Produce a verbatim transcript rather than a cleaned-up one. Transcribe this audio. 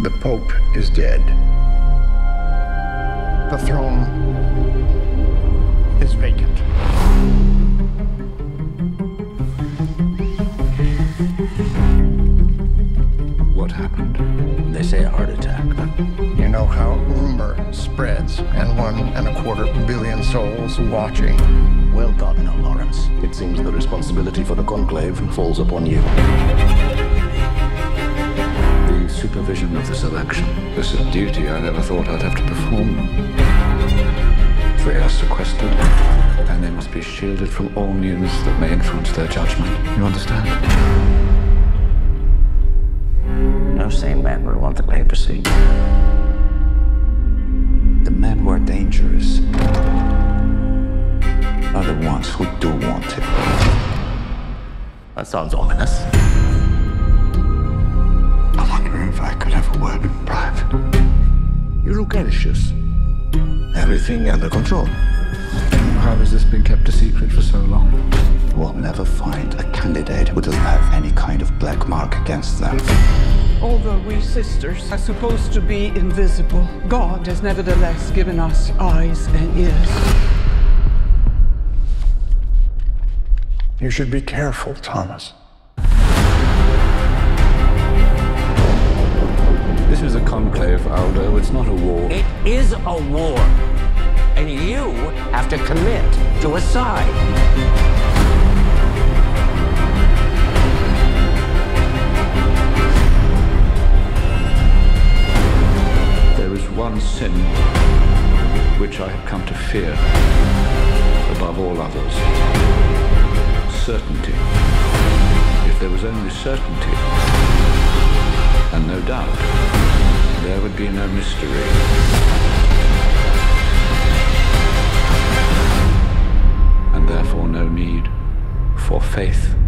The Pope is dead. The throne is vacant. What happened? They say a heart attack. You know how rumor spreads, and one and a quarter billion souls watching. Well, Cardinal Lawrence. It seems the responsibility for the conclave falls upon you. The supervision of this election. This is a duty I never thought I'd have to perform. They are sequestered, and they must be shielded from all news that may influence their judgment. You understand? No sane man would want the papacy. The men who are dangerous are the ones who do want it. That sounds ominous. I wonder if I could have a word in private. You look anxious. Everything under control. How has this been kept a secret for so long? We'll never find a candidate who doesn't have any kind of black mark against them. Although we sisters are supposed to be invisible, God has nevertheless given us eyes and ears. You should be careful, Thomas. This is a conclave, Aldo. It's not a war. It is a war. And you have to commit to a side. There is one sin which I have come to fear above all others. Certainty. If there was only certainty and no doubt, there would be no mystery. And therefore no need for faith.